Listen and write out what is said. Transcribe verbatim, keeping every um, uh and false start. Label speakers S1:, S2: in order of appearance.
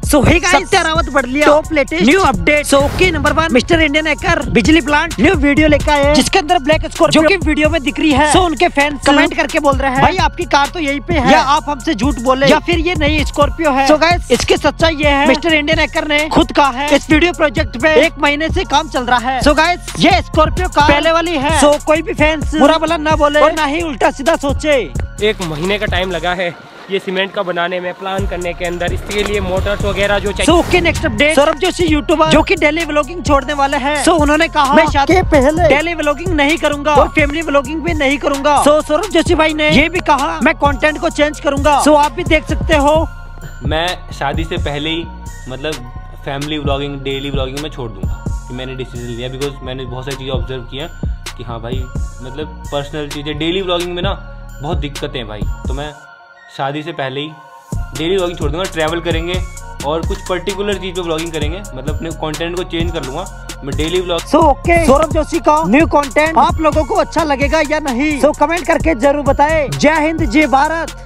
S1: सो hey guys, Rawat बढ़ लिया top latest new update. So okay, number one mister Indian hacker बिजली plant new video लेकर आए, जिसके अंदर ब्लैक स्कॉर्पियो जो कि वीडियो में दिख रही है। सो उनके फैंस कमेंट करके बोल रहे हैं भाई आपकी कार तो यहीं पे है, या आप हमसे झूठ बोले, या फिर ये नई स्कॉर्पियो है। सो गाइस, इसकी सच्चाई ये है, मिस्टर इंडियन हैकर ने खुद कहा है इस वीडियो प्रोजेक्ट पे एक महीने से काम चल रहा है। सो गाइस, ये स्कॉर्पियो कार पहले वाली है। सो कोई भी फैंस बुरा भला ना बोले और ना ही उल्टा सीधा सोचे।
S2: एक महीने का टाइम लगा है ये सीमेंट का बनाने में, प्लान करने के अंदर, इसके लिए मोटर्स वगैरह जो चाहिए।
S1: So okay, next update, Saurabh Joshi YouTuber जो कि डेली व्लॉगिंग छोड़ने वाले हैं। सो उन्होंने कहा मैं शादी के पहले डेली व्लॉगिंग नहीं करूंगा और फैमिली व्लॉगिंग भी नहीं करूंगा। सो सौरभ जोशी भाई ने ये भी कहा मैं कंटेंट को चेंज करूंगा। सो आप भी देख सकते हो,
S3: मैं शादी से पहले ही मतलब फैमिली व्लॉगिंग, डेली व्लॉगिंग में छोड़ दूंगा कि मैंने डिसीजन लिया, बिकॉज मैंने बहुत सारी चीज़ें ऑब्जर्व किया कि हाँ भाई मतलब पर्सनल चीज़ें डेली व्लॉगिंग में ना बहुत दिक्कतें हैं भाई। तो मैं शादी से पहले ही डेली व्लॉगिंग छोड़ दूंगा, ट्रैवल करेंगे और कुछ पर्टिकुलर चीज़ पे व्लॉगिंग करेंगे, मतलब अपने कंटेंट को चेंज कर लूंगा मैं daily vlog.
S1: So okay, Saurabh Joshi का न्यू कंटेंट आप लोगों को अच्छा लगेगा या नहीं? सो so, कमेंट करके जरूर बताएं। जय हिंद, जय भारत।